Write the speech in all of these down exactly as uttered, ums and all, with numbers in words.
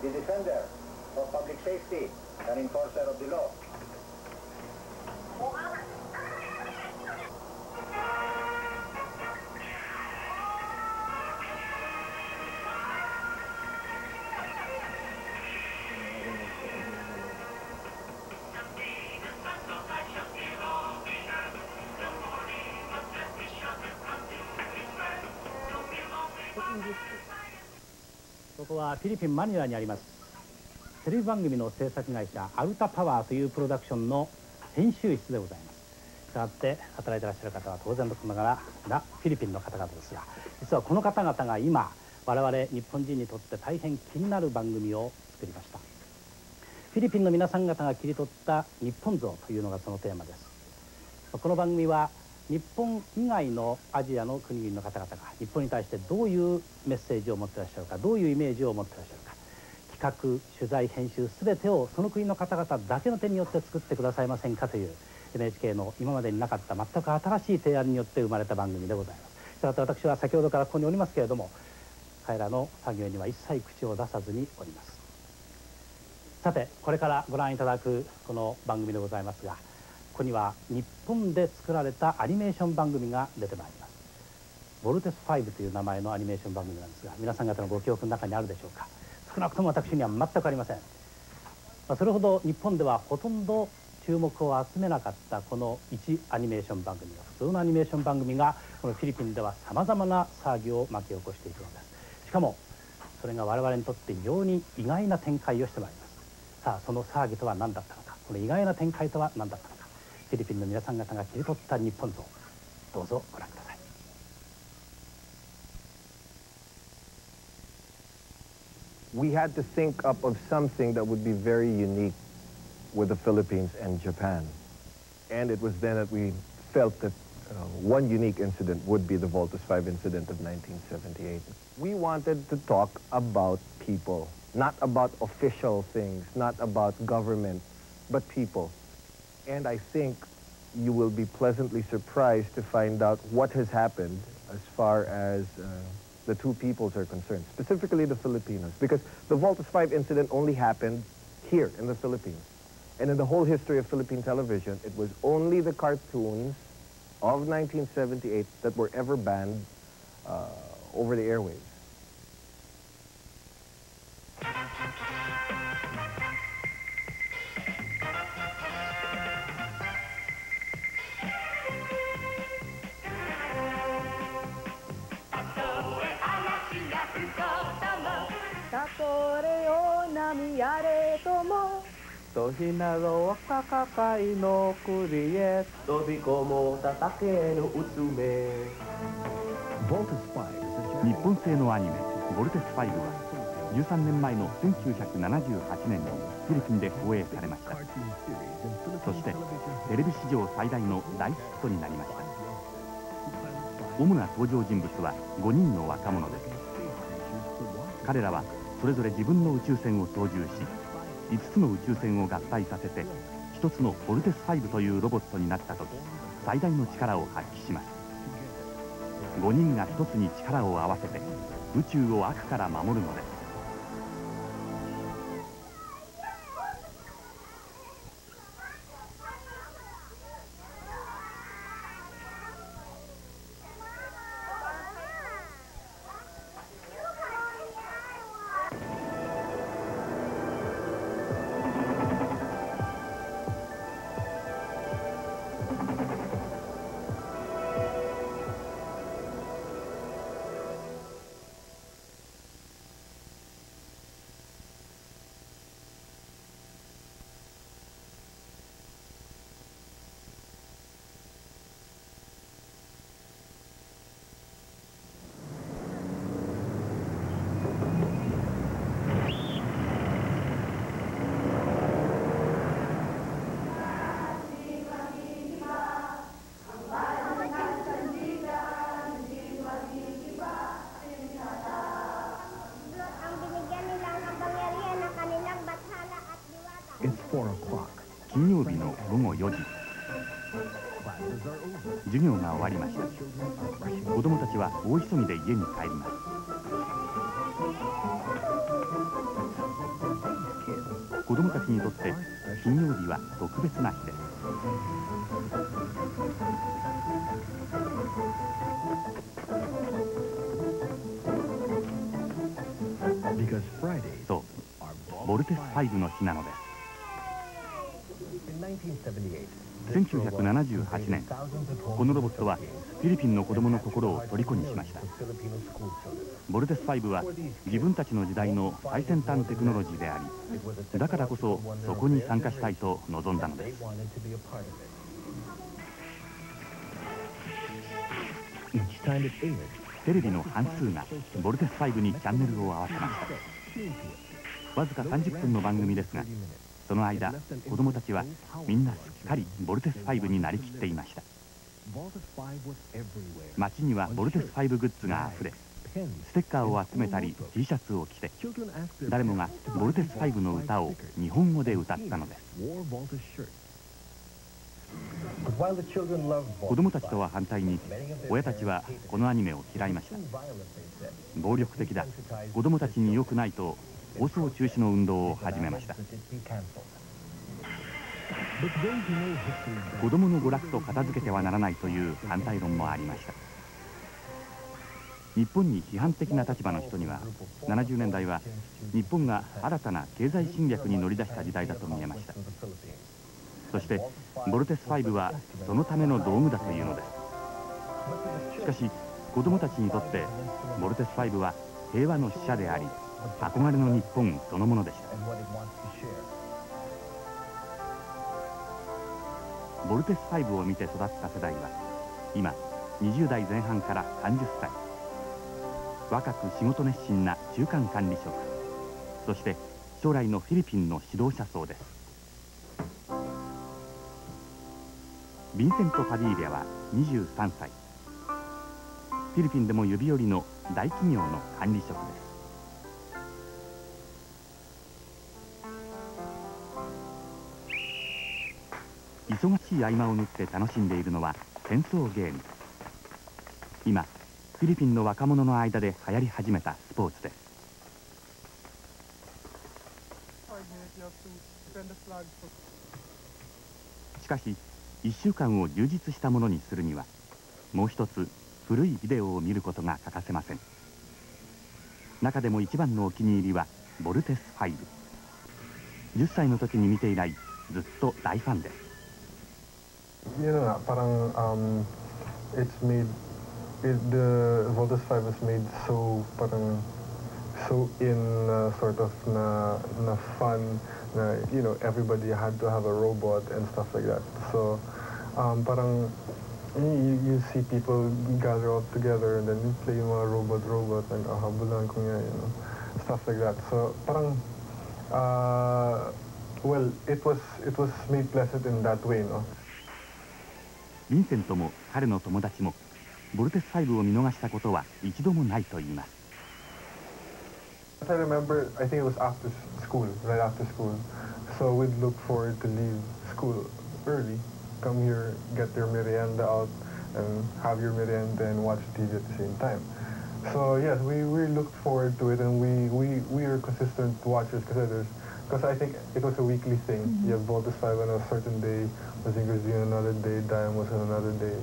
the defender of public safety, an enforcer of the law. ここはフィリピン・マニラにありますテレビ番組の制作会社アルタパワーというプロダクションの編集室でございます。したがって働いてらっしゃる方は当然のことながらフィリピンの方々ですが、実はこの方々が今我々日本人にとって大変気になる番組を作りました。フィリピンの皆さん方が切り取った日本像というのがそのテーマです。この番組は日本以外のアジアの国々の方々が日本に対してどういうメッセージを持ってらっしゃるか、どういうイメージを持ってらっしゃるか、企画、取材、編集全てをその国の方々だけの手によって作ってくださいませんかという エヌエイチケー の今までになかった全く新しい提案によって生まれた番組でございます。したがって私は先ほどからここにおりますけれども、彼らの作業には一切口を出さずにおります。さてこれからご覧いただくこの番組でございますが、ここには日本で作られたアニメーション番組が出てまいります。ボルテスファイブという名前のアニメーション番組なんですが、皆さん方のご記憶の中にあるでしょうか。少なくとも私には全くありません。まあ、それほど日本ではほとんど注目を集めなかったこの一アニメーション番組が、普通のアニメーション番組がこのフィリピンではさまざまな騒ぎを巻き起こしていくのです。しかもそれが我々にとって非常に意外な展開をしてまいります。さあその騒ぎとは何だったのか、この意外な展開とは何だったのか、フィリピンの皆さん方が切り取った日本像、どうぞご覧ください。 We had to think up of something that would be very unique with the Philippines and Japan. And it was then that we felt that uh, one unique incident would be the Voltus five incident of nineteen seventy-eight. We wanted to talk about people, not about official things, not about government, but people. And I think you will be pleasantly surprised to find out what has happened as far as uh, the two peoples are concerned, specifically the Filipinos, because the Voltus five incident only happened here in the Philippines. And in the whole history of Philippine television, it was only the cartoons of nineteen seventy-eight that were ever banned uh, over the airwaves. Tohinaro kakakai no kurie Tobiko mo tatake no utsume 日本製のアニメ「ボルテスファイブ」はじゅうさんねんまえのせんきゅうひゃくななじゅうはちねんにフィリピンで放映されました。そしてテレビ史上最大の大ヒットになりました。主な登場人物はごにんの若者です。彼らはそれぞれ自分の宇宙船を操縦し、いつつの宇宙船を合体させてひとつのボルテスファイブというロボットになった時、最大の力を発揮します。ごにんがひとつに力を合わせて宇宙を悪から守るのです。金曜日の午後よじ、授業が終わりました。子供たちは大急ぎで家に帰ります。 子供たちにとって金曜日は特別な日です。そう、ボルテスファイブの日なのです。せんきゅうひゃくななじゅうはちねん、このロボットはフィリピンの子供の心を虜にしました。ボルテスファイブは自分たちの時代の最先端テクノロジーであり、だからこそそこに参加したいと望んだのです。テレビの半数がボルテスファイブにチャンネルを合わせました。わずかさんじゅっぷんの番組ですが、その間子供たちはみんなすっかりボルテスファイブになりきっていました。街にはボルテスファイブグッズがあふれ、ステッカーを集めたり T シャツを着て、誰もがボルテスファイブの歌を日本語で歌ったのです。子供たちとは反対に親たちはこのアニメを嫌いました。暴力的だ、子供たちに良くないと放送中止の運動を始めました。子供の娯楽と片付けてはならないという反対論もありました。日本に批判的な立場の人には、ななじゅうねんだいは日本が新たな経済侵略に乗り出した時代だと見えました。そしてボルテスファイブはそのための道具だというのです。しかし子供たちにとってボルテスファイブは平和の使者であり、憧れの日本そのものでした。ボルテスファイブを見て育った世代は今にじゅうだいぜん半からさんじゅっさい、若く仕事熱心な中間管理職、そして将来のフィリピンの指導者層です。ヴィンセント・パディーリャはにじゅうさんさい、フィリピンでも指折りの大企業の管理職です。忙しい合間を縫って楽しんでいるのは戦争ゲーム。今フィリピンの若者の間で流行り始めたスポーツです。しかしいっしゅうかんを充実したものにするには、もう一つ古いビデオを見ることが欠かせません。中でも一番のお気に入りはボルテスファイブ。じゅっさいの時に見て以来ずっと大ファンです。 You know, parang um, it's made, it, the Voltes five is made so parang so in uh, sort of na na fun, na you know everybody had to have a robot and stuff like that. So um, parang you, you see people gather all together and then you play mga robot robot and habulan ko nga, you know, stuff like that. So parang uh, well, it was it was made pleasant in that way, no. ヴィンセントも彼の友達もボルテスファイブを見逃したことは一度もないと言います。 If I remember, I think it was after school, right after school. So we'd look forward to leave school early, come here, get your merienda out, and have your merienda and watch T V at the same time. So yes, we, we looked forward to it, and we, we, we are consistent watchers because because I think it was a weekly thing. Mm-hmm. You have Voltes five on a certain day, Mazinger Z on another day, Diam was on another day.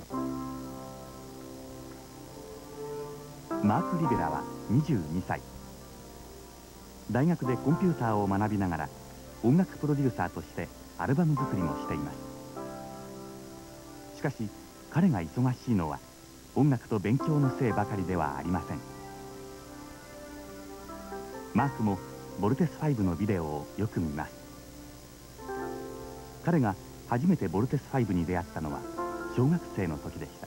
マーク・リベラはにじゅうにさい。大学でコンピューターを学びながら音楽プロデューサーとしてアルバム作りもしています。しかし彼が忙しいのは音楽と勉強のせいばかりではありません。マークもボルテスファイブのビデオをよく見ます。彼が初めてボルテスファイブに出会ったのは小学生の時でした。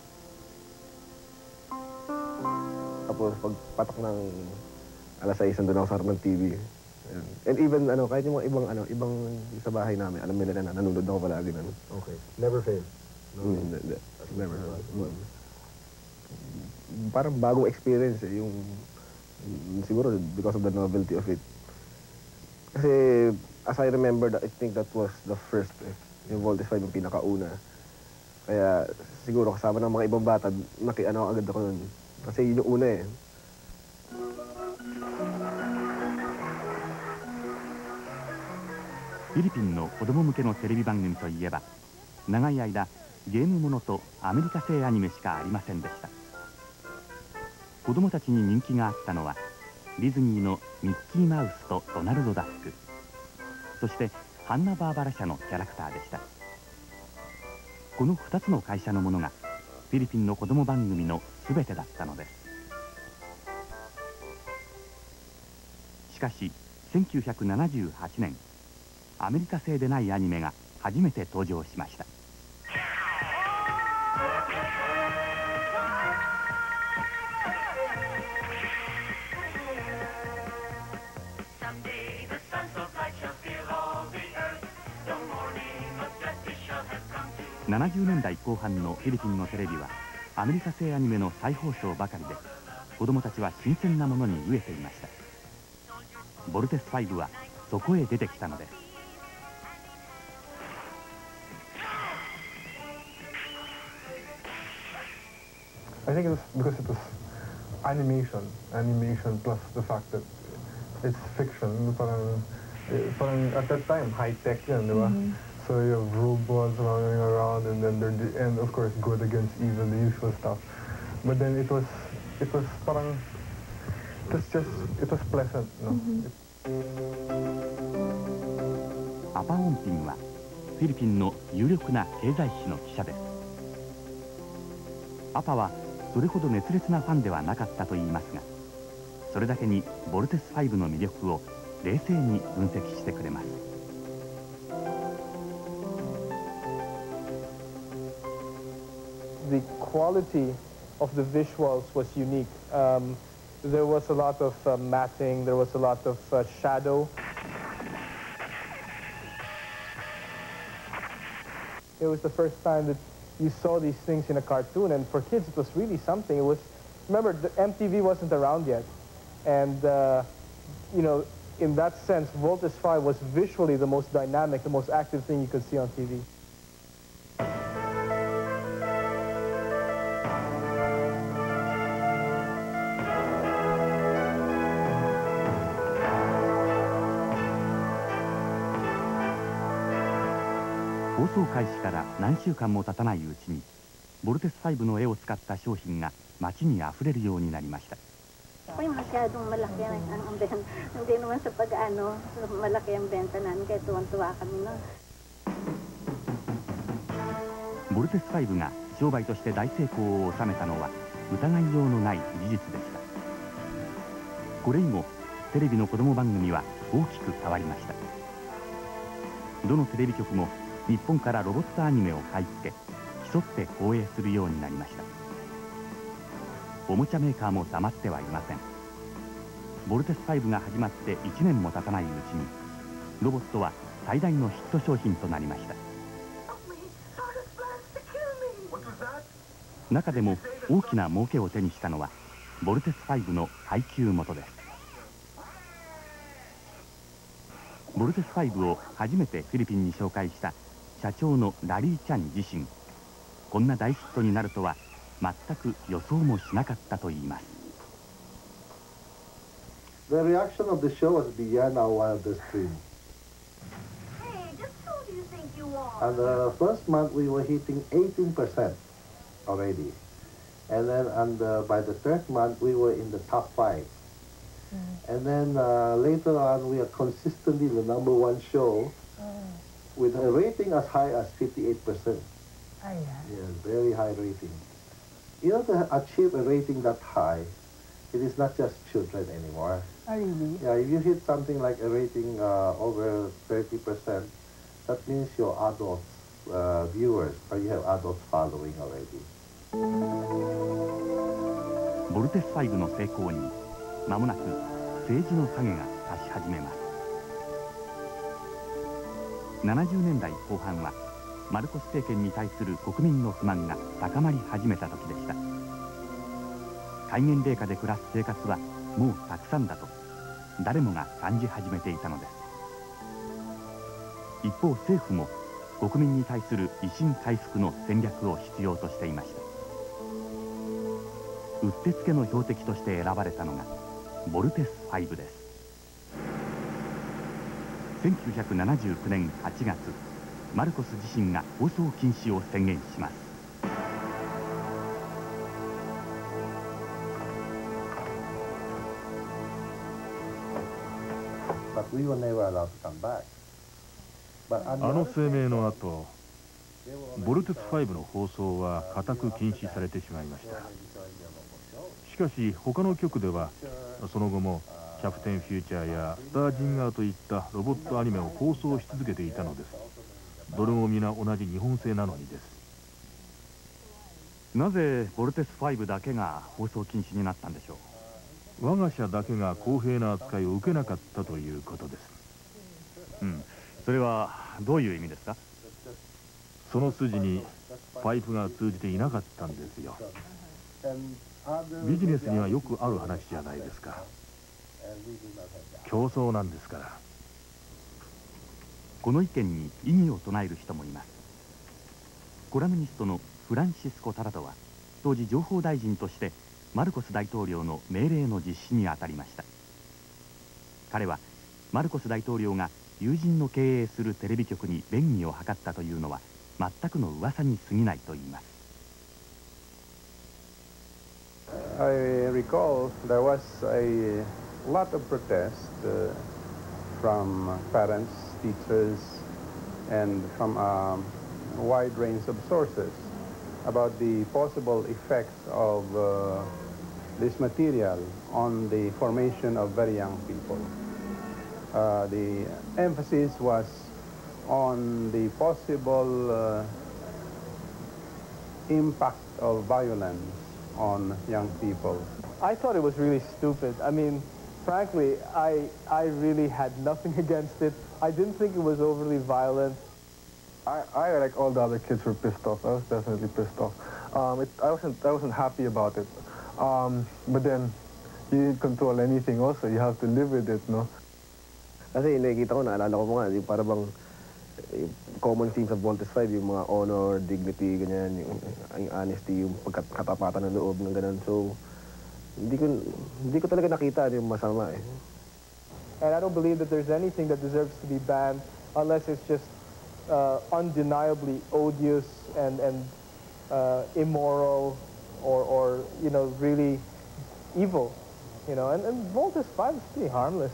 Tapos pagpatok ng alas sais nandun ako sa harap ng T V. And even ano kahit yung mga ibang ano ibang sa bahay namin, alam nila na nanonood ako palagi nun. Okay. Never fail. No, mm, hindi. Never. Mm. Parang bagong experience eh, yung siguro because of the novelty of it. Kasi as I remember, I think that was the first eh, yung Voltes five yung pinakauna. Kaya siguro kasama ng mga ibang bata, nakiano agad ako nun. Kasi yun yung una eh. フィリピンの子供向けのテレビ番組といえば、長い間ゲームものとアメリカ製アニメしかありませんでした。子供たちに人気があったのはディズニーのミッキーマウスとドナルドダック、そしてハンナバーバラ社のキャラクターでした。このふたつの会社のものがフィリピンの子供番組の全てだったのです。しかしせんきゅうひゃくななじゅうはちねん、アメリカ製でないアニメが初めて登場しました。ななじゅうねんだいこう半のフィリピンのテレビはアメリカ製アニメの再放送ばかりで、子供たちは新鮮なものに飢えていました。ボルテスファイブはそこへ出てきたのです。 I think it was because it was animation, animation plus the fact that it's fiction. Parang, parang at that time, high tech yan, di ba? So you have robots running around, and then they're, and of course good against evil, the usual stuff. But then it was, it was parang, it was just, it was pleasant, no? Mm-hmm. アパオンピンはフィリピンの有力な経済誌の記者です。アパはそれほど熱烈なファンではなかったといいますが、それだけにボルテスファイブの魅力を冷静に分析してくれます。 The quality of the visuals was unique. Um, there was a lot of uh, matting, there was a lot of uh, shadow. It was the first time that you saw these things in a cartoon, and for kids it was really something. It was, remember, the M T V wasn't around yet, and uh, you know, in that sense, Voltes five was visually the most dynamic, the most active thing you could see on T V. 放送開始から何週間も経たないうちにボルテスファイブの絵を使った商品が街にあふれるようになりました。 Masyadong malaki ang benta. Hindi naman sa pag-ano, malaki ang benta namin kaya tuwang-tuwa kami na. ボルテスファイブが商売として大成功を収めたのは疑いようのない事実でした。これ以後テレビの子供番組は大きく変わりました。どのテレビ局も日本からロボットアニメを買い付け競って放映するようになりました。おもちゃメーカーも黙ってはいません。ボルテスファイブが始まっていちねんも経たないうちにロボットは最大のヒット商品となりました。中でも大きな儲けを手にしたのはボルテスファイブの配給元です。ボルテスファイブを初めてフィリピンに紹介した社長のラリー・チャン自身、こんな大ヒットになるとは全く予想もしなかったといいます。 The reaction of the show was beyond our wildest dreams. Hey, just who do you think you are? And the first month we were hitting eighteen percent already. And then and uh, by the third month we were in the top five. Mm. And then uh, later on we are consistently the number one show mm. with a rating as high as fifty-eight percent. Oh, yeah. Yeah, very high rating. You know, to achieve a rating that high, it is not just children anymore. Oh, really? Yeah, if you hit something like a rating uh, over thirty percent, that means your adult uh, viewers, or you have adult following already. ボルテスファイブの成功に間もなく政治の影が差し始めます。ななじゅうねんだいこう半はマルコス政権に対する国民の不満が高まり始めた時でした。戒厳令下で暮らす生活はもうたくさんだと誰もが感じ始めていたのです。一方政府も国民に対する威信回復の戦略を必要としていました。うってつけの標的として選ばれたのがボルテスファイブです。 せんきゅうひゃくななじゅうきゅうねんはちがつ、マルコス自身が放送禁止を宣言します。 あの声明の後、ボルテツファイブの放送は固く禁止されてしまいました。しかし他の局ではその後もキャプテンフューチャーやスタージンガーといったロボットアニメを放送し続けていたのです。どれも皆同じ日本製なのにです。 なぜボルテスファイブだけが放送禁止になったんでしょう。我が社だけが公平な扱いを受けなかったということです。 うん、それはどういう意味ですか？ その筋にパイプが通じていなかったんですよ。ビジネスにはよくある話じゃないですか。競争なんですから。 この意見に異議を唱える人もいます。コラムニストのフランシスコ・タラトは当時情報大臣としてマルコス大統領の命令の実施に当たりました。彼はマルコス大統領が友人の経営するテレビ局に便宜を図ったというのは全くの噂に過ぎないと言います。 I recall there was a lot of protest uh, from parents, teachers, and from a wide range of sources about the possible effects of uh, this material on the formation of very young people. Uh, the emphasis was on the possible uh, impact of violence on young people. I thought it was really stupid. I mean, frankly, I, I really had nothing against it. I didn't think it was overly violent. I, I, like all the other kids, were pissed off. I was definitely pissed off. Um, it, I, wasn't, I wasn't happy about it. Um, but then, you didn't control anything also. You have to live with it, no? Kasi nakikita ko, naalala ko mga, yung parang bang yung common themes of Voltes five, yung mga honor, dignity, ganyan, yung, yung honesty, yung pagkatapatan ng loob, ng ganun. So, hindi ko, hindi ko talaga nakita yung masama eh. And I don't believe that there's anything that deserves to be banned unless it's just uh, undeniably odious and, and uh, immoral or, or, you know, really evil. You know, and, and Voltes five is pretty harmless.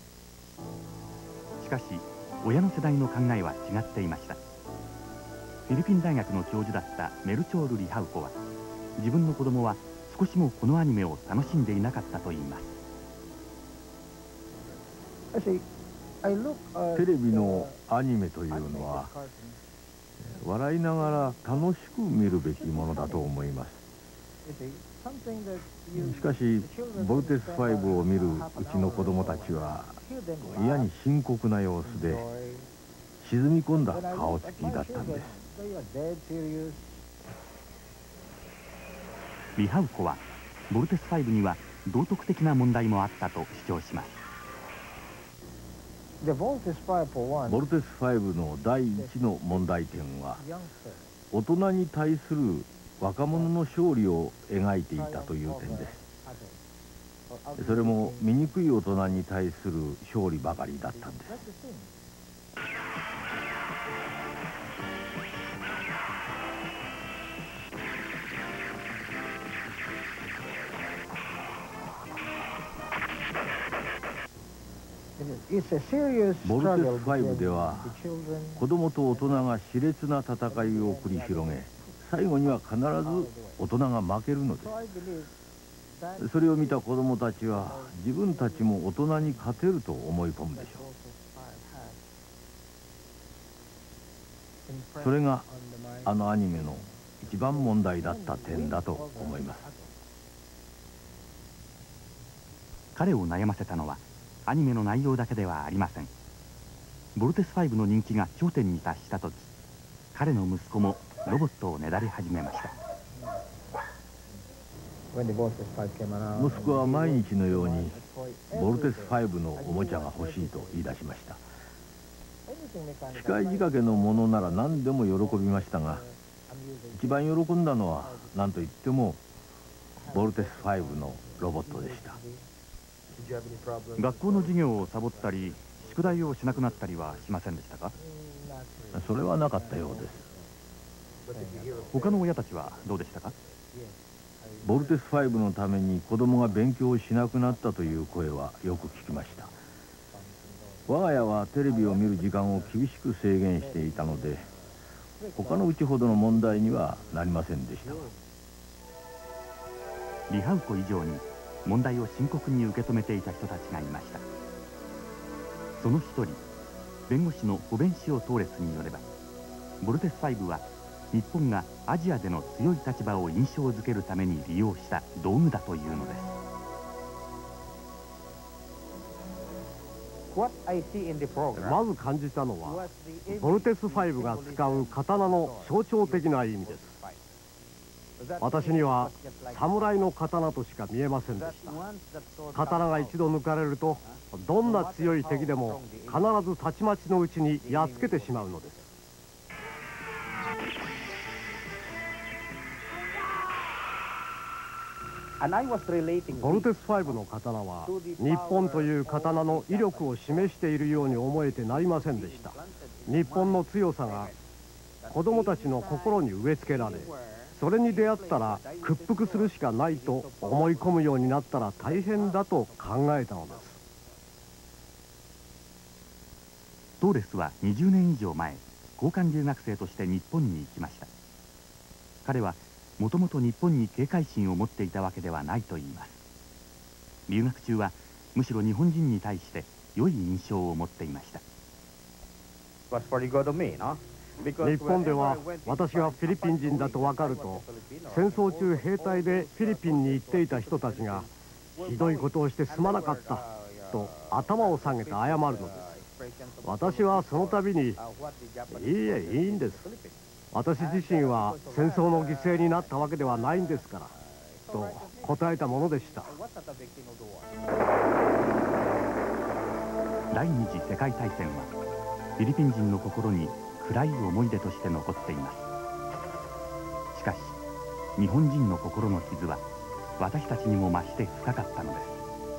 しかし親の世代の考えは違っていました。フィリピン大学の教授だったメルチョール・リハウコは自分の子供は少しもこのアニメを楽しんでいなかったと言います。 テレビのアニメというのは笑いながら楽しく見るべきものだと思います。しかしボルテスファイブを見るうちの子供たちは嫌に深刻な様子で沈み込んだ顔つきだったんです。 リハウコはボルテスファイブには道徳的な問題もあったと主張します。 ボルテスファイブの第一の問題点は大人に対する若者の勝利を描いていたという点です。それも醜い大人に対する勝利ばかりだったんです。ボルテスファイブでは子供と大人が熾烈な戦いを繰り広げ、最後には必ず大人が負けるのです。それを見た子供たちは自分たちも大人に勝てると思い込むでしょう。それがあのアニメの一番問題だった点だと思います。 彼を悩ませたのはアニメの内容だけではありません。ボルテスファイブの人気が頂点に達した時、彼の息子もロボットをねだり始めました。 息子は毎日のようにボルテスファイブのおもちゃが欲しいと言い出しました。機械仕掛けのものなら何でも喜びましたが、一番喜んだのは何といってもボルテスファイブのロボットでした。 学校の授業をサボったり宿題をしなくなったりはしませんでしたか？ それはなかったようです。 他の親たちはどうでしたか？ ボルテスファイブのために子供が勉強しなくなったという声はよく聞きました。我が家はテレビを見る時間を厳しく制限していたので、他のうちほどの問題にはなりませんでした。 リハウコ以上に問題を深刻に受け止めていた人たちがいました。その一人、弁護士のホベンシオ・トーレスによれば、ボルテスファイブは日本がアジアでの強い立場を印象づけるために利用した道具だというのです。 まず感じたのは、ボルテスファイブが使う刀の象徴的な意味です。私には侍の刀としか見えませんでした。刀が一度抜かれると、どんな強い敵でも必ずたちまちのうちにやっつけてしまうのです。ボルテスファイブの刀は日本という刀の威力を示しているように思えてなりませんでした。日本の強さが子供たちの心に植え付けられ、それに出会ったら屈服するしかないと思い込むようになったら大変だと考えたのです。 トーレスはにじゅうねん以上前、交換留学生として日本に行きました。彼はもともと日本に警戒心を持っていたわけではないといいます。留学中はむしろ日本人に対して良い印象を持っていました。 日本では私がフィリピン人だと分かると、戦争中兵隊でフィリピンに行っていた人たちがひどいことをしてすまなかったと頭を下げて謝るのです。私はその度に、いいえ、いいんです、私自身は戦争の犠牲になったわけではないんですからと答えたものでした。 第二次世界大戦はフィリピン人の心に暗い思い出として残っています。しかし日本人の心の傷は私たちにも増して深かったのです。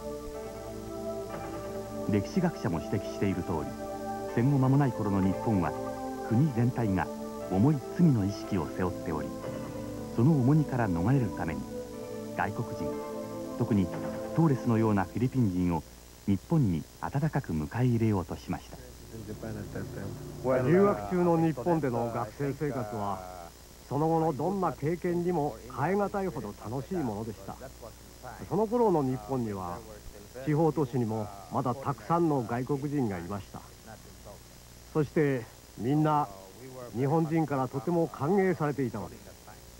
歴史学者も指摘している通り、戦後間もない頃の日本は国全体が重い罪の意識を背負っており、その重荷から逃れるために外国人、特にトーレスのようなフィリピン人を日本に温かく迎え入れようとしました。 留学中の日本での学生生活はその後のどんな経験にも代え難いほど楽しいものでした。その頃の日本には地方都市にもまだたくさんの外国人がいました。そしてみんな日本人からとても歓迎されていたのです。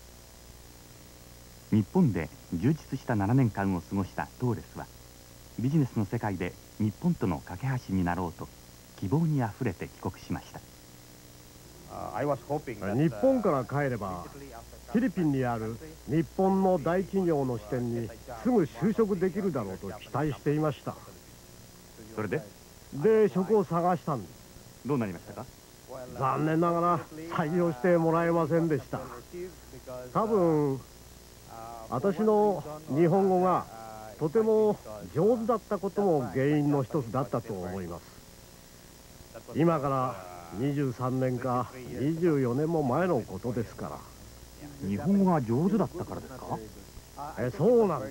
日本で充実したななねんかんを過ごしたトーレスは、ビジネスの世界で日本との架け橋になろうと希望にあふれて帰国しました。 日本から帰ればフィリピンにある日本の大企業の支店にすぐ就職できるだろうと期待していました。 それでで職を探したんです。 どうなりましたか？ 残念ながら採用してもらえませんでした。多分私の日本語がとても上手だったことも原因の一つだったと思います。今からにじゅうさんねんかにじゅうよねんも前のことですから。 日本語が上手だったからですか？ えそうなんです。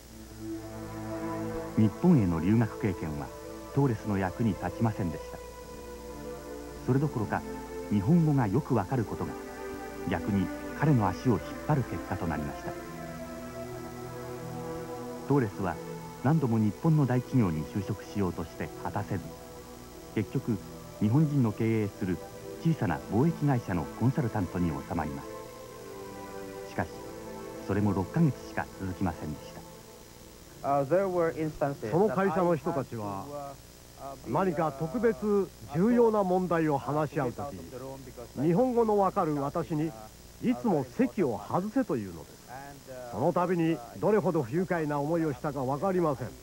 日本への留学経験はトーレスの役に立ちませんでした。それどころか日本語がよくわかることが逆に彼の足を引っ張る結果となりました。トーレスは何度も日本の大企業に就職しようとして果たせず、結局日本人の経営する小さな貿易会社のコンサルタントに収まります。しかしそれもろっかげつしか続きませんでした。 その会社の人たちは何か特別重要な問題を話し合うとき、日本語のわかる私にいつも席を外せというのです。その度にどれほど不愉快な思いをしたか分かりません。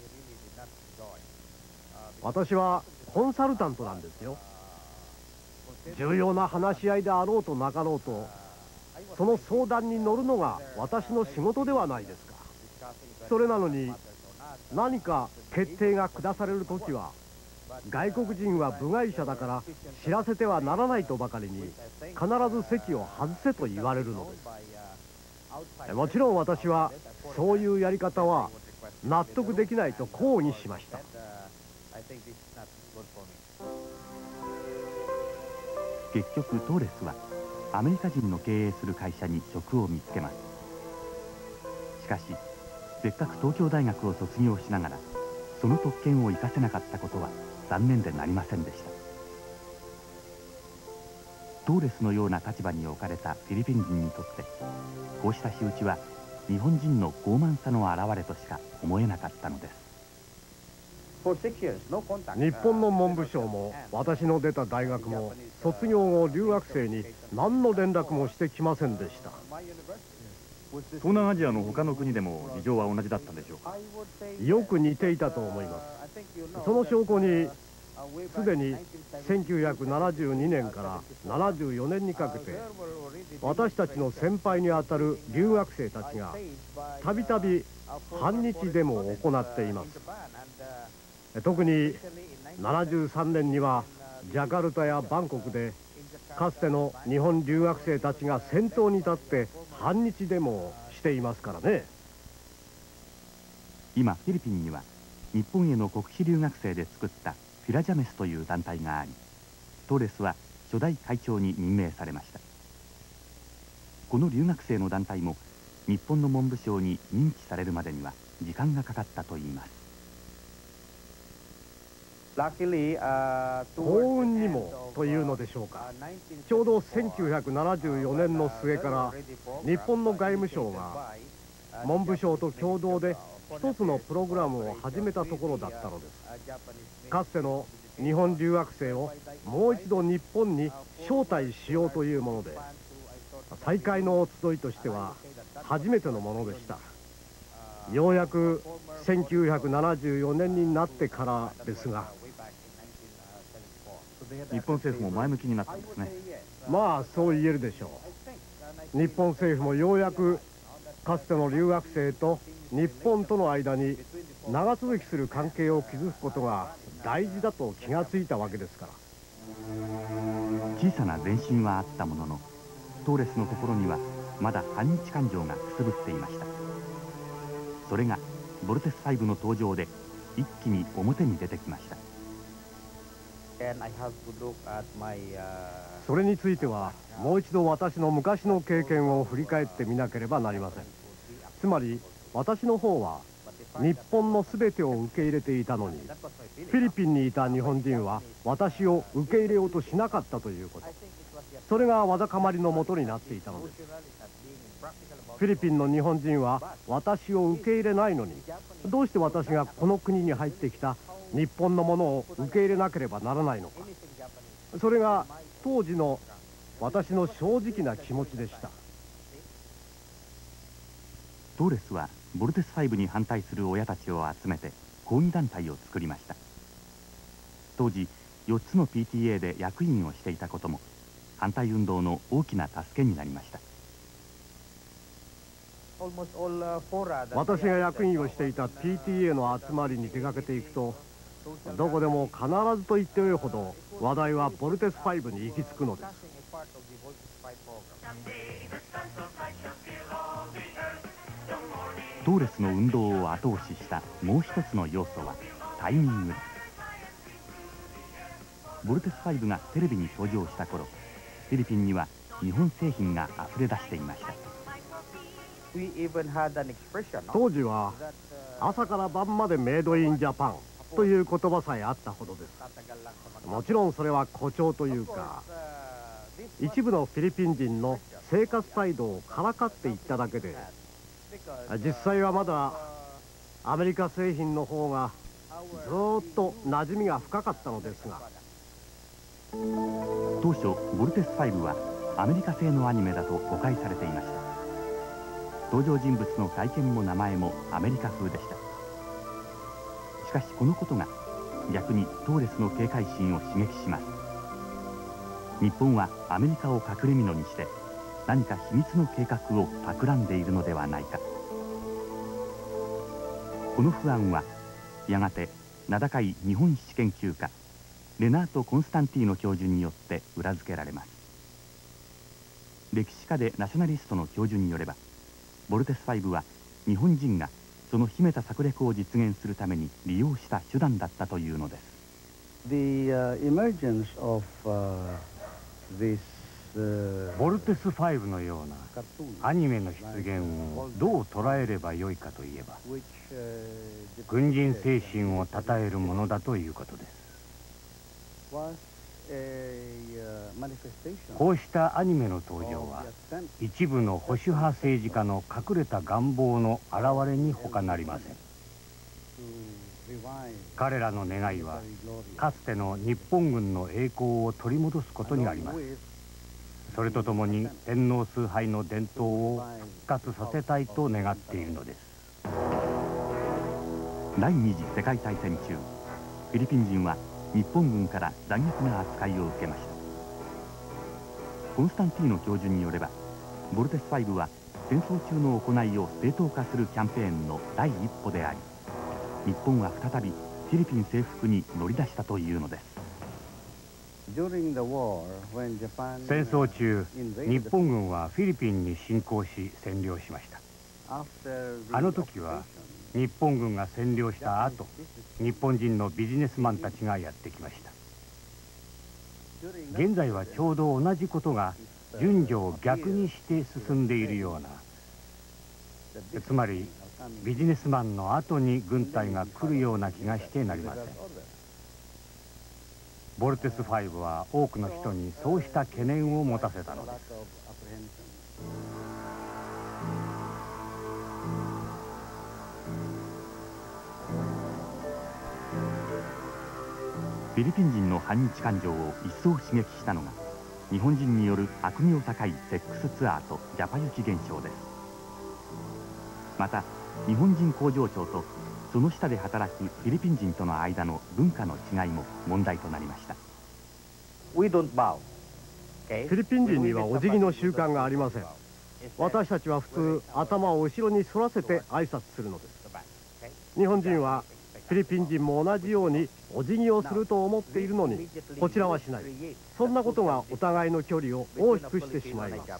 私はコンサルタントなんですよ。重要な話し合いであろうとなかろうと、その相談に乗るのが私の仕事ではないですか。それなのに何か決定が下されるときは外国人は部外者だから知らせてはならないとばかりに必ず席を外せと言われるのです。もちろん私はそういうやり方は納得できないと抗議しました。 結局トーレスはアメリカ人の経営する会社に職を見つけます。しかしせっかく東京大学を卒業しながらその特権を生かせなかったことは残念でなりませんでした。トーレスのような立場に置かれたフィリピン人にとってこうした仕打ちは日本人の傲慢さの表れとしか思えなかったのです。 日本の文部省も私の出た大学も卒業後留学生に何の連絡もしてきませんでした。 東南アジアの他の国でも事情は同じだったんでしょうか。 よく似ていたと思います。その証拠にすでにせんきゅうひゃくななじゅうにねんからななじゅうよねんにかけて私たちの先輩にあたる留学生たちがたびたび反日デモを行っています。特にななじゅうさんねんにはジャカルタやバンコクでかつての日本留学生たちが先頭に立って反日デモをしていますからね。 今フィリピンには日本への国費留学生で作ったフィラジャメスという団体があり、トーレスは初代会長に任命されました。この留学生の団体も日本の文部省に認知されるまでには時間がかかったといいます。 幸運にもというのでしょうか、ちょうどせんきゅうひゃくななじゅうよねんの末から日本の外務省が文部省と共同で一つのプログラムを始めたところだったのです。かつての日本留学生をもう一度日本に招待しようというもので、再会の集いとしては初めてのものでした。ようやくせんきゅうひゃくななじゅうよねんになってからですが、 日本政府も前向きになったんですね。 まあそう言えるでしょう。日本政府もようやくかつての留学生と日本との間に長続きする関係を築くことが大事だと気がついたわけですから。 小さな前進はあったものの、トーレスの心にはまだ反日感情がくすぶっていました。それがボルテスファイブの登場で一気に表に出てきました。 それについてはもう一度私の昔の経験を振り返ってみなければなりません。つまり私の方は日本の全てを受け入れていたのに、フィリピンにいた日本人は私を受け入れようとしなかったということ、それがわだかまりのもとになっていたのです。フィリピンの日本人は私を受け入れないのに、どうして私がこの国に入ってきた日本のものを受け入れなければならないのか。それが当時の私の正直な気持ちでした。 トーレスはボルテスファイブに反対する親たちを集めて抗議団体を作りました。当時よっつの ピーティーエー で役員をしていたことも反対運動の大きな助けになりました。 私が役員をしていた ピーティーエー の集まりに出かけていくと、どこでも必ずと言ってよいほど話題はボルテスファイブに行き着くのです。 トーレスの運動を後押ししたもう一つの要素はタイミング。ボルテスファイブがテレビに登場した頃、フィリピンには日本製品があふれ出していました。 当時は朝から晩までメイドインジャパンという言葉さえあったほどです。もちろんそれは誇張というか、一部のフィリピン人の生活態度をからかっていっただけで、実際はまだアメリカ製品の方がずっと馴染みが深かったのですが。 当初ボルテスファイブはアメリカ製のアニメだと誤解されていました。登場人物の外見も名前もアメリカ風でした。しかしこのことが逆にトーレスの警戒心を刺激します。日本はアメリカを隠れ蓑にして何か秘密の計画を企んでいるのではないか。この不安はやがて名高い日本史研究家レナート・コンスタンティーノ教授によって裏付けられます。歴史家でナショナリストの教授によれば、ボルテスファイブは日本人がその秘めた策略を実現するために利用した手段だったというのです。 The uh, emergence of uh, this ボルテスファイブのようなアニメの出現をどう捉えればよいかといえば、軍人精神をたたえるものだということです。こうしたアニメの登場は一部の保守派政治家の隠れた願望の表れに他なりません。彼らの願いはかつての日本軍の栄光を取り戻すことにあります。それとともに天皇崇拝の伝統を復活させたいと願っているのです。 第二次世界大戦中、フィリピン人は日本軍から残虐な扱いを受けました。コンスタンティーノ教授によれば、ボルテスファイブは戦争中の行いを正当化するキャンペーンの第一歩であり、日本は再びフィリピン征服に乗り出したというのです。 戦争中、日本軍はフィリピンに侵攻し占領しました。あの時は日本軍が占領した後、日本人のビジネスマンたちがやってきました。現在はちょうど同じことが順序を逆にして進んでいるような、つまりビジネスマンの後に軍隊が来るような気がしてなりません。ボルテスファイブは多くの人にそうした懸念を持たせたのです。 フィリピン人の反日感情を一層刺激したのが、日本人による悪名高いセックスツアーとジャパユキ現象です。また日本人工場長とその下で働くフィリピン人との間の文化の違いも問題となりました。 フィリピン人にはお辞儀の習慣がありません。私たちは普通頭を後ろに反らせて挨拶するのです。日本人はフィリピン人も同じようにお辞儀をすると思っているのに、こちらはしない。そんなことがお互いの距離を大きくしてしまいます。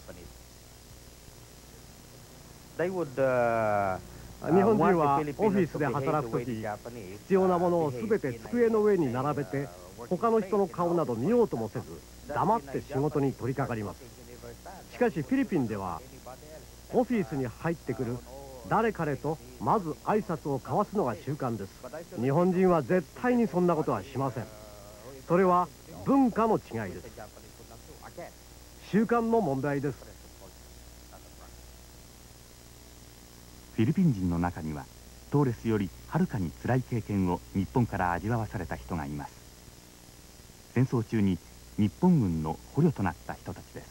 日本人はオフィスで働くとき、必要なものを全て机の上に並べて、他の人の顔など見ようともせず、黙って仕事に取り掛かります。しかしフィリピンでは、オフィスに入ってくる誰彼とまず挨拶を交わすのが習慣です。日本人は絶対にそんなことはしません。それは文化の違いです。習慣の問題です。 フィリピン人の中にはトーレスよりはるかに辛い経験を日本から味わわされた人がいます。戦争中に日本軍の捕虜となった人たちです。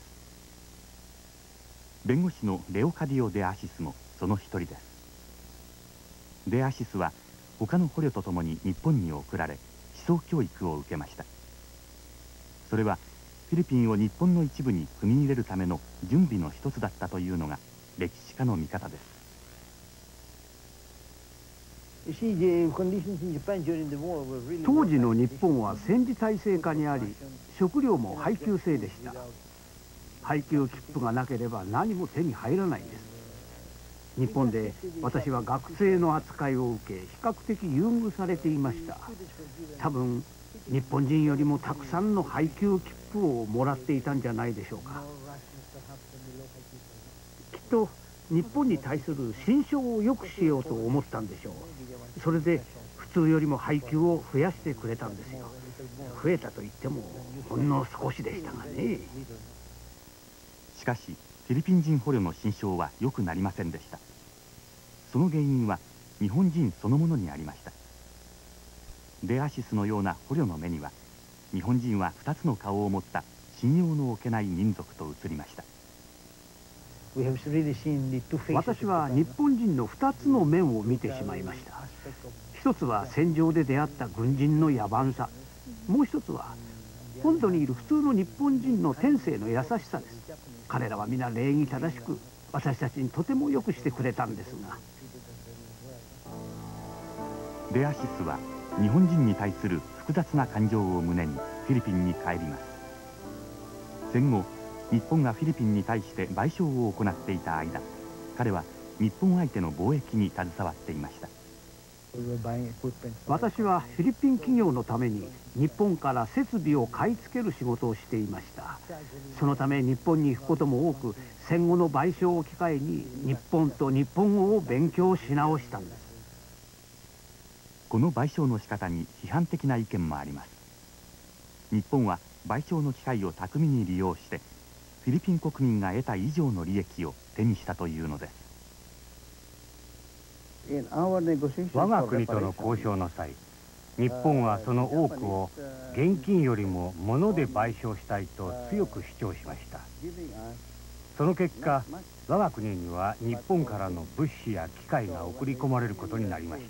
弁護士のレオカディオ・デ・アシスもその一人です。デ・アシスは他の捕虜と共に日本に送られ思想教育を受けました。それはフィリピンを日本の一部に組み入れるための準備の一つだったというのが歴史家の見方です。 当時の日本は戦時体制下にあり、食料も配給制でした。配給切符がなければ何も手に入らないんです。日本で私は学生の扱いを受け、比較的優遇されていました。多分日本人よりもたくさんの配給切符をもらっていたんじゃないでしょうか。きっと日本に対する心象を良くしようと思ったんでしょう。それで普通よりも配給を増やしてくれたんですよ。増えたと言ってもほんの少しでしたがね。 しかしフィリピン人捕虜の心象は良くなりませんでした。その原因は日本人そのものにありました。デ・アシスのような捕虜の目には日本人は二つの顔を持った信用の置けない民族と映りました。 私は日本人の二つの面を見てしまいました。一つは戦場で出会った軍人の野蛮さ、もう一つは本土にいる普通の日本人の天性の優しさです。彼らは皆礼儀正しく私たちにとてもよくしてくれたんですが。 デ・アシスは日本人に対する複雑な感情を胸にフィリピンに帰ります。戦後日本がフィリピンに対して賠償を行っていた間、彼は日本相手の貿易に携わっていました。 私はフィリピン企業のために日本から設備を買い付ける仕事をしていました。そのため日本に行くことも多く、戦後の賠償を機会に日本と日本語を勉強し直したんです。 この賠償の仕方に批判的な意見もあります。日本は賠償の機会を巧みに利用してフィリピン国民が得た以上の利益を手にしたというのです。 我が国との交渉の際、日本はその多くを現金よりも物で賠償したいと強く主張しました。その結果、我が国には日本からの物資や機械が送り込まれることになりました。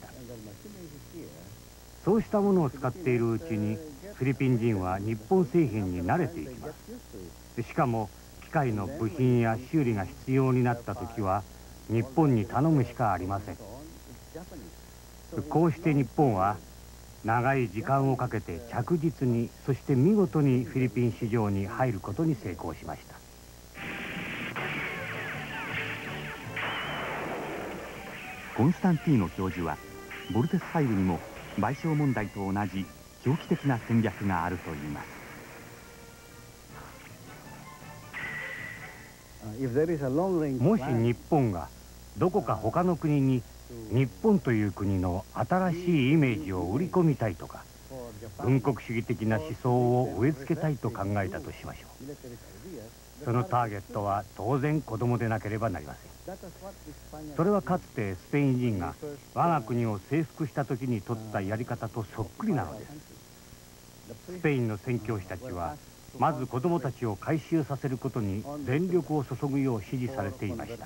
そうしたものを使っているうちにフィリピン人は日本製品に慣れていきます。しかも機械の部品や修理が必要になった時は日本に頼むしかありません。こうして日本は長い時間をかけて着実に、そして見事にフィリピン市場に入ることに成功しました。 コンスタンティーノ教授はボルテスファイブにも賠償問題と同じ長期的な戦略があるといいます。 もし日本がどこか他の国に日本という国の新しいイメージを売り込みたいとか、軍国主義的な思想を植え付けたいと考えたとしましょう。そのターゲットは当然子供でなければなりません。それはかつてスペイン人が我が国を征服した時に取ったやり方とそっくりなのです。スペインの宣教師たちはまず子供たちを改宗させることに全力を注ぐよう指示されていました。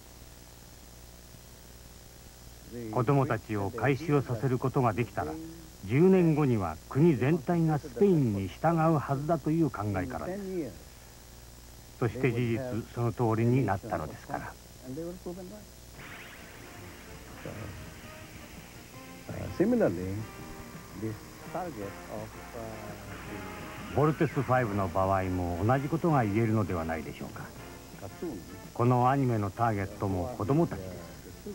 子供たちを改宗させることができたらじゅうねんごには国全体がスペインに従うはずだという考えからです。そして事実その通りになったのですから。ボルテスファイブの場合も同じことが言えるのではないでしょうか。このアニメのターゲットも子供たちです。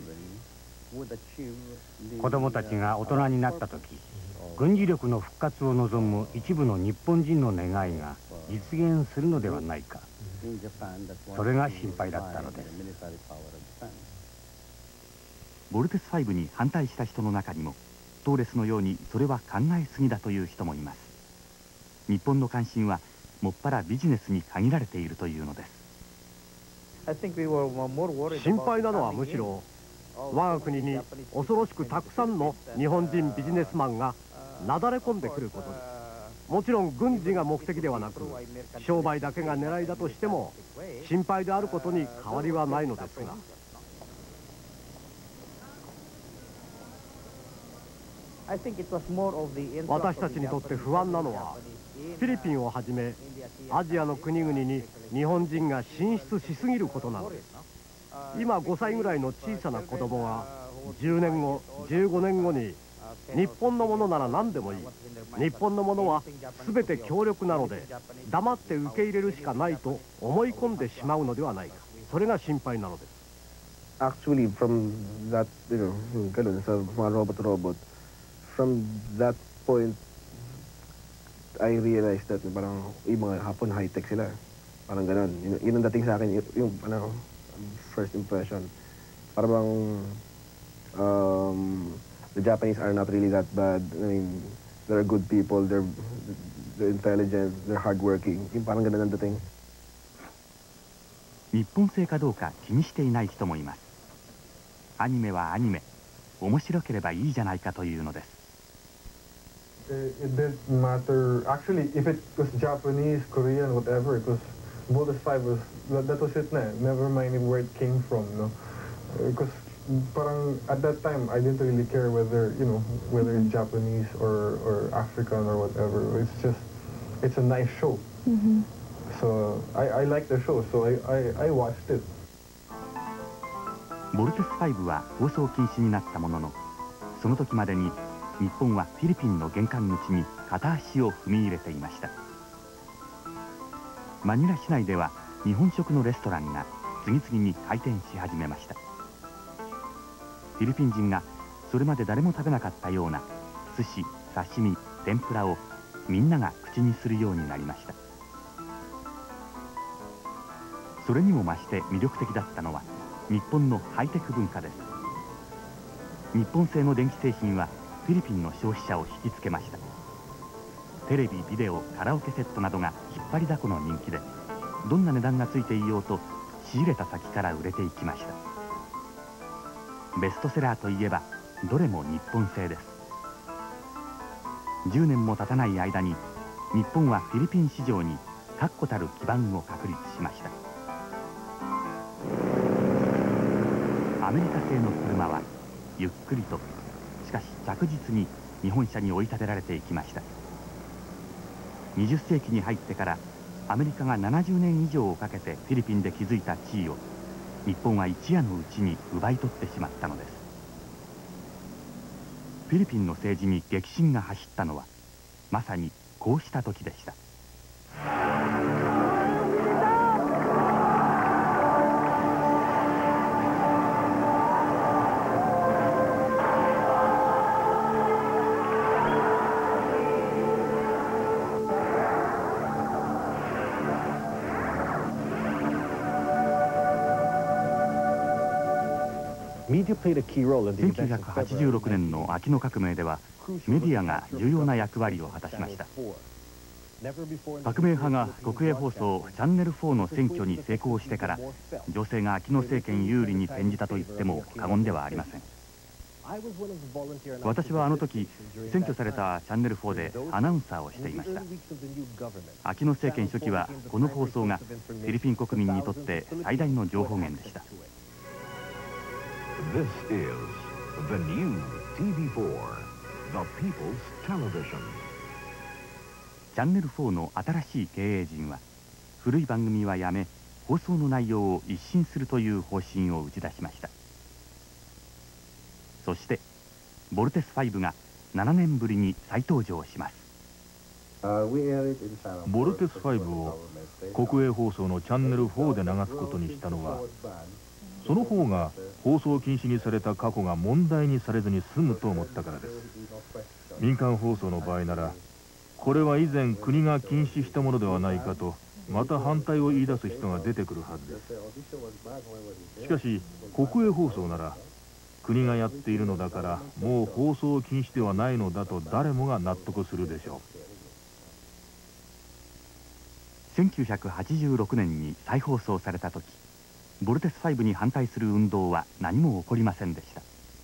子供たちが大人になった時、軍事力の復活を望む一部の日本人の願いが実現するのではないか、それが心配だったのです。 ボルテスファイブに反対した人の中にもトーレスのようにそれは考えすぎだという人もいます。日本の関心はもっぱらビジネスに限られているというのです。 心配なのはむしろ我が国に恐ろしくたくさんの日本人ビジネスマンがなだれ込んでくることです。もちろん軍事が目的ではなく商売だけが狙いだとしても心配であることに変わりはないのですが、私たちにとって不安なのはフィリピンをはじめアジアの国々に日本人が進出しすぎることなのです。今ごさいぐらいの小さな子供がじゅうねんごじゅうごねんごに日本のものなら何でもいい、日本のものは全て強力なので黙って受け入れるしかないと思い込んでしまうのではないか、それが心配なのです。 Actually, from that, you know, ganun sa mga robot-robot, from that point, I realized that parang yung mga hapon high-tech sila. Parang ganun. Yun, yun ang dating sa akin, yung, yung ano, first impression. Parang um, the Japanese are not really that bad. I mean, they're good people, they're, they're intelligent, they're hardworking. Yung parang ganun ang dating. 日本製かどうか気にしていない人もいます。アニメはアニメ、面白ければいいじゃないかというのです。 It didn't matter. Actually, if it was Japanese, Korean, whatever, it was Boulder Five was that, that was it na. Never mind where it came from, no. Because parang at that time I didn't really care whether you know whether it's Japanese or or African or whatever. It's just it's a nice show. Mm-hmm. So I I like the show, so I I I watched it. ボルテスファイブは放送禁止になったものの、その時までに日本はフィリピンの玄関口に片足を踏み入れていました。マニラ市内では日本食のレストランが次々に開店し始めました。フィリピン人がそれまで誰も食べなかったような寿司、刺身、天ぷらをみんなが口にするようになりました。それにも増して魅力的だったのは日本のハイテク文化です。日本製の電気製品はフィリピンの消費者を引きつけました。テレビ、ビデオ、カラオケセットなどが引っ張りだこの人気で、どんな値段がついていようと仕入れた先から売れていきました。ベストセラーといえばどれも日本製です。じゅうねんも経たない間に日本はフィリピン市場に確固たる基盤を確立しました。アメリカ製の車はゆっくりとしかし着実に日本車に追い立てられていきました。にじゅっせいきに入ってからアメリカがななじゅうねん以上をかけてフィリピンで築いた地位を日本は一夜のうちに奪い取ってしまったのです。フィリピンの政治に激震が走ったのはまさにこうした時でした。 せんきゅうひゃくはちじゅうろくねんの秋の革命ではメディアが重要な役割を果たしました。革命派が国営放送チャンネルフォーの選挙に成功してから情勢が秋野政権有利に転じたと言っても過言ではありません。私はあの時選挙されたチャンネルフォーでアナウンサーをしていました。秋野政権初期はこの放送がフィリピン国民にとって最大の情報源でした。 This is the new ティービーフォー, the People's Television. チャンネルフォーの新しい経営陣は古い番組はやめ放送の内容を一新するという方針を打ち出しました。そしてボルテスファイブがななねんぶりに再登場します。 ボルテスファイブを国営放送のチャンネルフォーで流すことにしたのは、その方が放送禁止にされた過去が問題にされずに済むと思ったからです。民間放送の場合ならこれは以前国が禁止したものではないかとまた反対を言い出す人が出てくるはずです。しかし国営放送なら国がやっているのだからもう放送禁止ではないのだと誰もが納得するでしょう。せんきゅうひゃくはちじゅうろくねんに再放送された時、ボルテスファイブに反対する運動は何も起こりませんでした。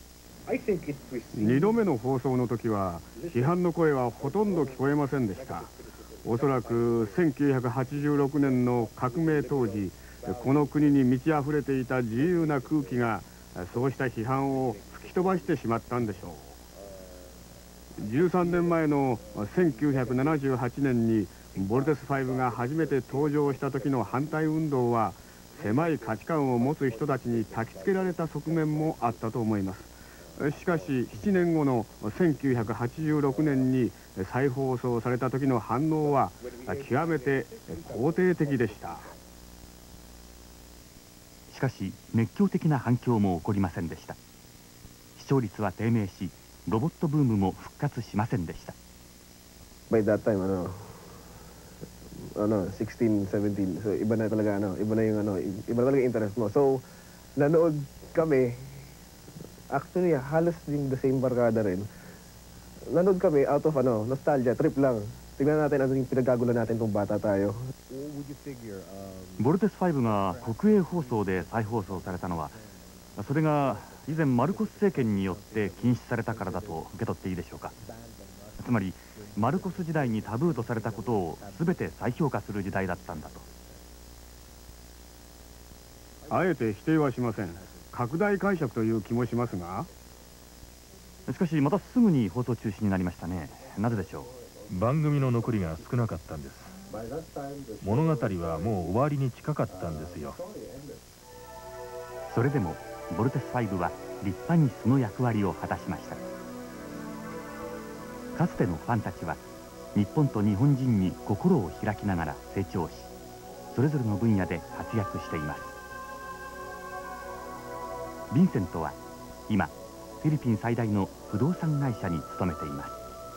にどめの放送の時は批判の声はほとんど聞こえませんでした。おそらくせんきゅうひゃくはちじゅうろくねんの革命当時、この国に満ち溢れていた自由な空気がそうした批判を吹き飛ばしてしまったんでしょう。じゅうさんねんまえのせんきゅうひゃくななじゅうはちねんにボルテスファイブが初めて登場した時の反対運動は狭い価値観を持つ人たちに焚きつけられた側面もあったと思います。しかしななねんごのせんきゅうひゃくはちじゅうろくねんに再放送された時の反応は極めて肯定的でした。 しかし熱狂的な反響も起こりませんでした。視聴率は低迷し、ロボットブームも復活しませんでした。 By that time, ano, ano, sixteen, seventeen, so iba na talaga, ano, iba na yung, ano, iba na talaga interest mo. So, nanood kami, actually, halos yung the same barkada rin. Nanood kami out of, ano, nostalgia, trip lang. Tignan natin ano yung pinagkagulan natin kung bata tayo. ボルテスファイブが国営放送で再放送されたのは、それが以前マルコス政権によって禁止されたからだと受け取っていいでしょうか。つまりマルコス時代にタブーとされたことを全て再評価する時代だったんだと。 あえて否定はしません。拡大解釈という気もしますが。 しかしまたすぐに放送中止になりましたね。なぜでしょう。番組の残りが少なかったんです。物語はもう終わりに近かったんですよ。 それでもボルテスファイブは立派にその役割を果たしました。 かつてのファンたちは日本と日本人に心を開きながら成長し、それぞれの分野で活躍しています。ヴィンセントは今フィリピン最大の不動産会社に勤めています。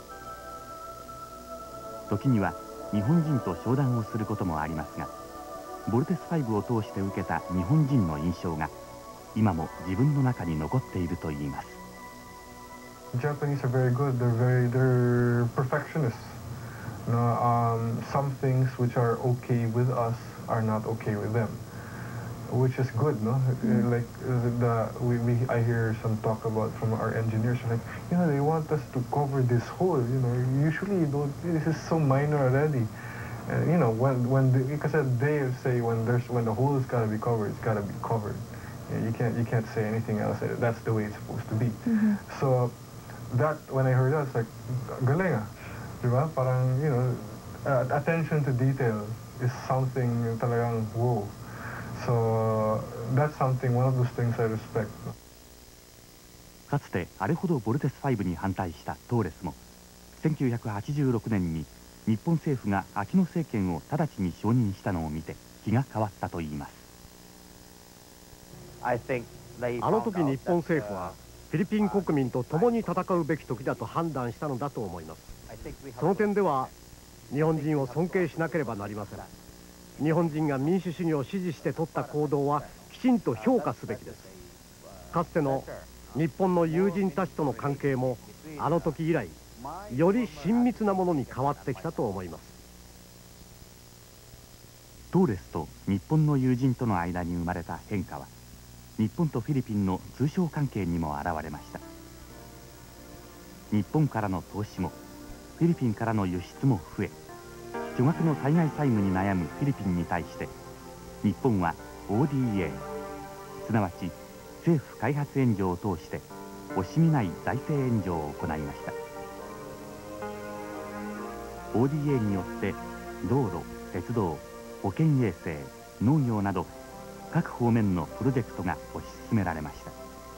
時には日本人と商談をすることもありますが、ボルテスファイブを通して受けた日本人の印象が今も自分の中に残っているといいます。 Japanese are very good. They're very they're perfectionists. You know, um, some things which are okay with us are not okay with them, which is good, no? Mm. Like uh, the we, we I hear some talk about from our engineers, like, you know, they want us to cover this hole. You know, usually you don't. This is so minor already. And you know, when when the, because they say when there's when the hole is gotta be covered, it's gotta be covered. You can't you can't say anything else. That's the way it's supposed to be. Mm-hmm. So that when I heard that, it's like galing ah, diba? Parang you know, uh, attention to detail is something talagang whoa. So uh, that's something one of those things I respect. かつてあれほどボルテスファイブに反対したトーレスもせんきゅうひゃくはちじゅうろくねんに日本政府がアキノ政権を直ちに承認したのを見て気が変わったといいます。 あの時日本政府はフィリピン国民と共に戦うべき時だと判断したのだと思います。その点では日本人を尊敬しなければなりません。日本人が民主主義を支持して取った行動はきちんと評価すべきです。かつての日本の友人たちとの関係もあの時以来より親密なものに変わってきたと思います。 トーレスと日本の友人との間に生まれた変化は日本とフィリピンの通商関係にも現れました。日本からの投資もフィリピンからの輸出も増え、巨額の対外債務に悩むフィリピンに対して日本は オーディーエー すなわち政府開発援助を通して惜しみない財政援助を行いました。 オーディーエー によって道路、鉄道、保健衛生、農業など各方面のプロジェクトが推し進められました。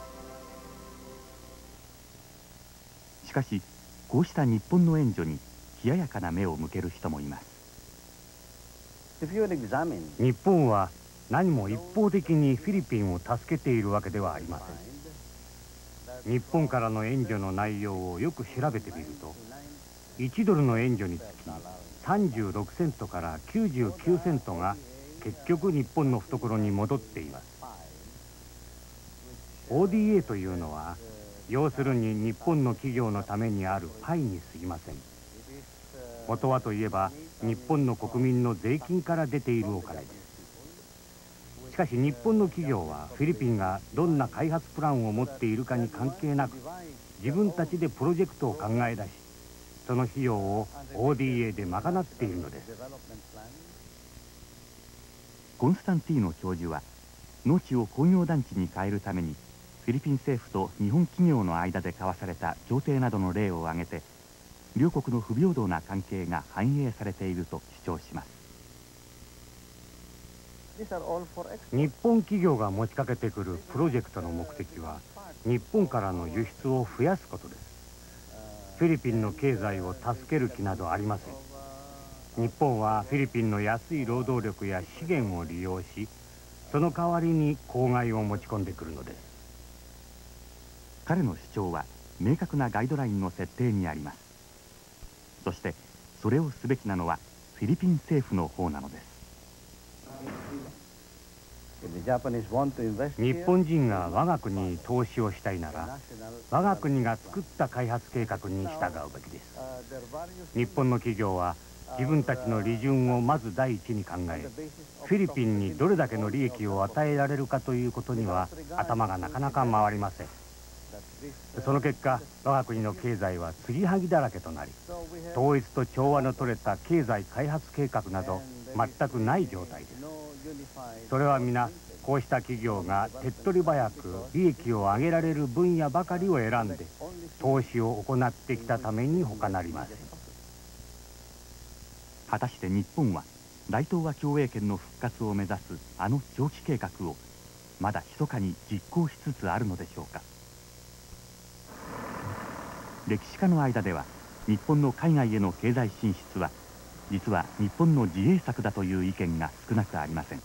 しかしこうした日本の援助に冷ややかな目を向ける人もいます。 日本は何も一方的にフィリピンを助けているわけではありません。日本からの援助の内容をよく調べてみると、いちドルの援助につきさんじゅうろくセントからきゅうじゅうきゅうセントが結局日本の懐に戻っています。 オーディーエー というのは要するに日本の企業のためにあるパイに過ぎません。元はといえば日本の国民の税金から出ているお金です。しかし日本の企業はフィリピンがどんな開発プランを持っているかに関係なく自分たちでプロジェクトを考え出し、その費用を オーディーエー で賄っているのです。 コンスタンティーノ教授は農地を工業団地に変えるためにフィリピン政府と日本企業の間で交わされた協定などの例を挙げて両国の不平等な関係が反映されていると主張します。 日本企業が持ちかけてくるプロジェクトの目的は日本からの輸出を増やすことです。フィリピンの経済を助ける気などありません。日本はフィリピンの安い労働力や資源を利用し、その代わりに公害を持ち込んでくるのです。 彼の主張は明確なガイドラインの設定にあります。そしてそれをすべきなのはフィリピン政府の方なのです。 日本人が我が国に投資をしたいなら我が国が作った開発計画に従うべきです。日本の企業は自分たちの利潤をまず第一に考え、フィリピンにどれだけの利益を与えられるかということには頭がなかなか回りません。その結果我が国の経済は継ぎはぎだらけとなり、統一と調和の取れた経済開発計画など全くない状態です。それは皆こうした企業が手っ取り早く利益を上げられる分野ばかりを選んで投資を行ってきたために他なりません。 果たして日本は大東亜共栄圏の復活を目指すあの長期計画をまだ密かに実行しつつあるのでしょうか。歴史家の間では日本の海外への経済進出は実は日本の自衛策だという意見が少なくありません。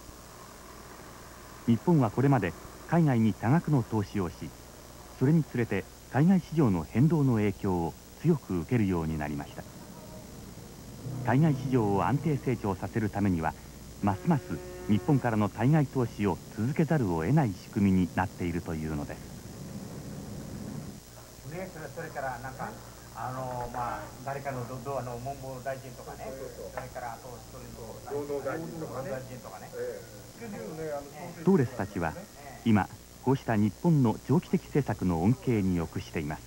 日本はこれまで海外に多額の投資をし、それにつれて海外市場の変動の影響を強く受けるようになりました。海外市場を安定成長させるためには、ますます日本からの対外投資を続けざるを得ない仕組みになっているというのです。 それからなんかあのまあ誰かのどあの文部大臣とかね、それからあとそれと労働大臣とかね、 トーレスたちは今こうした日本の長期的政策の恩恵に浴しています。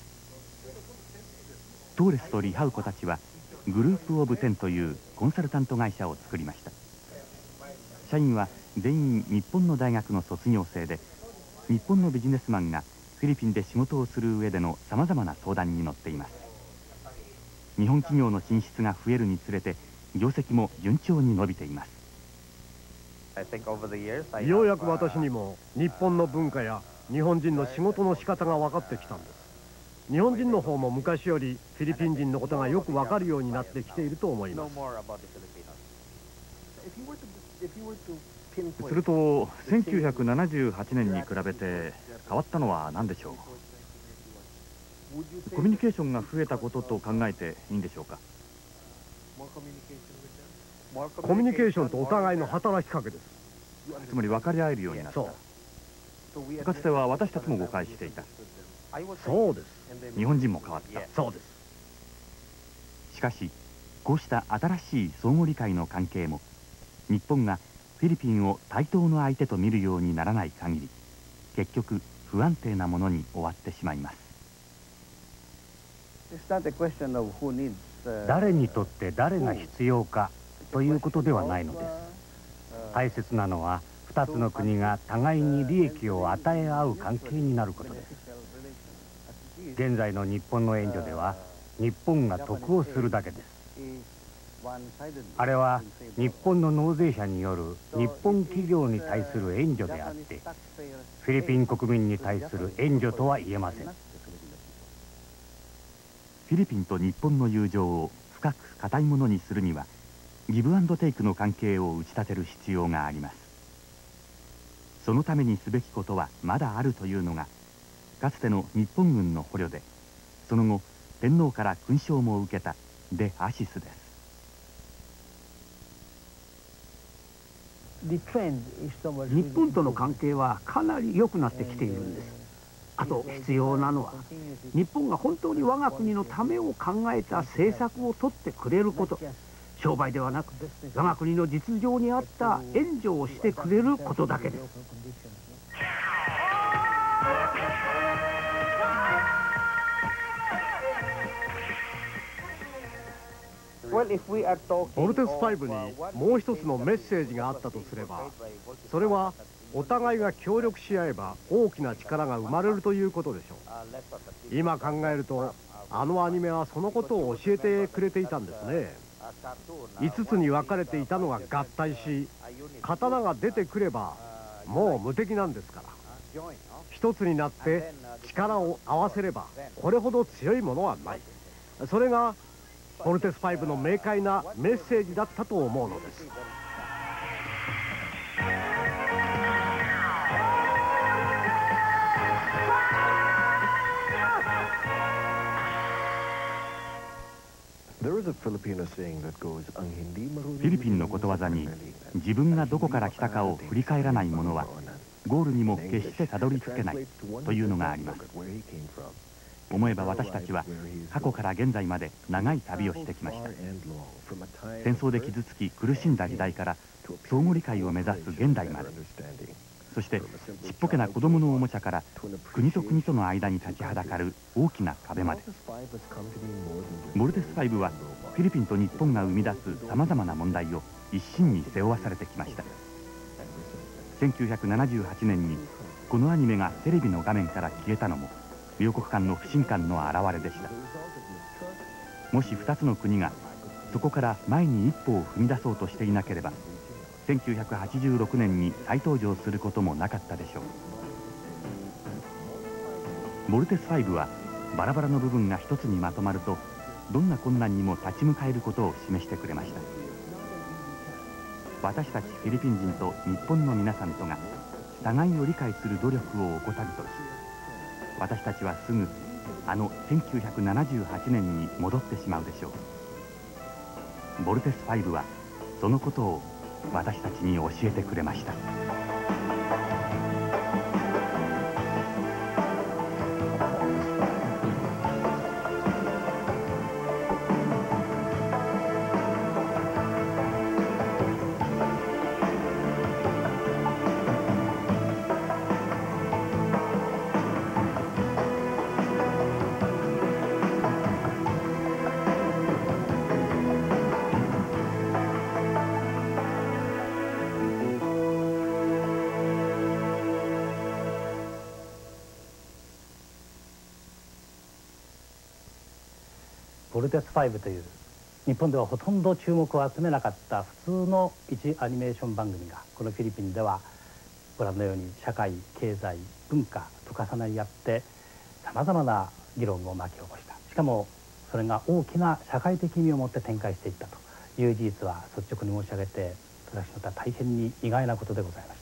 トーレスとリハウコたちはグループオブテンというコンサルタント会社を作りました。社員は全員日本の大学の卒業生で、日本のビジネスマンがフィリピンで仕事をする上でのさまざまな相談に乗っています。日本企業の進出が増えるにつれて業績も順調に伸びています。 ようやく私にも日本の文化や日本人の仕事の仕方が分かってきたんです。日本人の方も昔よりフィリピン人のことがよく分かるようになってきていると思います。 するとせんきゅうひゃくななじゅうはちねんに比べて変わったのは何でしょう。コミュニケーションが増えたことと考えていいんでしょうか。 コミュニケーションとお互いの働きかけです。 つまり分かり合えるようになった。かつては私たちも誤解していた。 そうです。 日本人も変わった。 そうです。 しかしこうした新しい相互理解の関係も日本がフィリピンを対等の相手と見るようにならない限り、結局不安定なものに終わってしまいます。 誰にとって誰が必要かということではないのです。大切なのはふたつの国が互いに利益を与え合う関係になることです。現在の日本の援助では日本が得をするだけです。あれは日本の納税者による日本企業に対する援助であって、フィリピン国民に対する援助とは言えません。 フィリピンと日本の友情を深く固いものにするには、ギブアンドテイクの関係を打ち立てる必要があります。そのためにすべきことはまだあるというのが、かつての日本軍の捕虜で、その後天皇から勲章も受けたデ・アシスです。 日本との関係はかなり良くなってきているんです。あと必要なのは日本が本当に我が国のためを考えた政策を取ってくれること、商売ではなく我が国の実情に合った援助をしてくれることだけです。 ボルテスファイブにもう一つのメッセージがあったとすれば、それはお互いが協力し合えば大きな力が生まれるということでしょう。今考えるとあのアニメはそのことを教えてくれていたんですね。いつつに分かれていたのが合体し、刀が出てくればもう無敵なんですから、一つになって力を合わせればこれほど強いものはない。それがボルテスファイブの明快なメッセージだったと思うのです。 フィリピンのことわざに、自分がどこから来たかを振り返らない者はゴールにも決してたどり着けないというのがあります。思えば私たちは過去から現在まで長い旅をしてきました。戦争で傷つき苦しんだ時代から相互理解を目指す現代まで、そしてちっぽけな子供のおもちゃから国と国との間に立ちはだかる大きな壁まで、ボルテスファイブはフィリピンと日本が生み出すさまざまな問題を一身に背負わされてきました。せんきゅうひゃくななじゅうはちねんにこのアニメがテレビの画面から消えたのも両国間の不信感の表れでした。もしふたつの国がそこから前に一歩を踏み出そうとしていなければ、せんきゅうひゃくはちじゅうろくねんに再登場することもなかったでしょう。ボルテスファイブはバラバラの部分が一つにまとまるとどんな困難にも立ち向かえることを示してくれました。私たちフィリピン人と日本の皆さんとが互いを理解する努力を怠るとし、私たちはすぐあのせんきゅうひゃくななじゅうはちねんに戻ってしまうでしょう。ボルテスファイブはそのことを私たちに教えてくれました。 ボルテスファイブという日本ではほとんど注目を集めなかった普通の一アニメーション番組がこのフィリピンではご覧のように社会経済文化と重なり合ってさまざまな議論を巻き起こした。しかもそれが大きな社会的意味を持って展開していったという事実は率直に申し上げて私にとっては大変に意外なことでございました。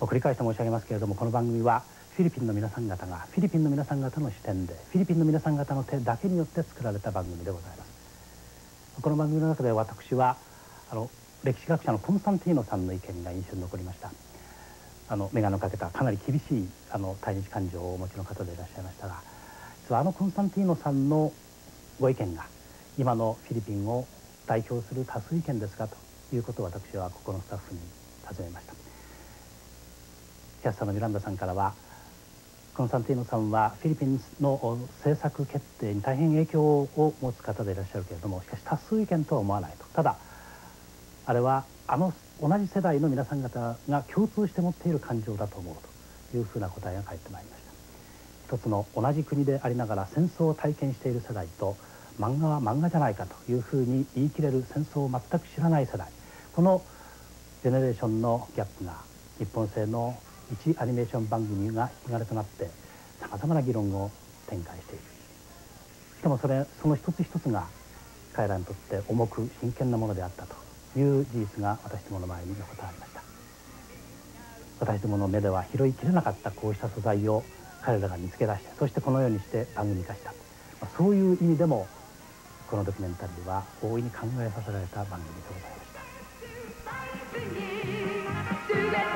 繰り返して申し上げますけれども、この番組はフィリピンの皆さん方がフィリピンの皆さん方の視点でフィリピンの皆さん方の手だけによって作られた番組でございます。この番組の中で私はあの歴史学者のコンスタンティーノさんの意見が印象に残りました。あの眼鏡をかけたかなり厳しいあの対日感情をお持ちの方でいらっしゃいましたが、実はあのコンスタンティーノさんのご意見が今のフィリピンを代表する多数意見ですかということを私はここのスタッフに尋ねました。キャスターのミランダさんからは、コンスタンティーノさんはフィリピンの政策決定に大変影響を持つ方でいらっしゃるけれども、しかし多数意見とは思わないと。ただあれはあの同じ世代の皆さん方が共通して持っている感情だと思うというふうな答えが返ってまいりました。一つの同じ国でありながら戦争を体験している世代と、漫画は漫画じゃないかというふうに言い切れる戦争を全く知らない世代、このジェネレーションのギャップが日本製の一アニメーション番組が引き金となってさまざまな議論を展開している。しかもそれその一つ一つが彼らにとって重く真剣なものであったという事実が私どもの前に横たわりました。私どもの目では拾いきれなかったこうした素材を彼らが見つけ出して、そしてこのようにして番組化した、そういう意味でもこのドキュメンタリーは大いに考えさせられた番組でございました。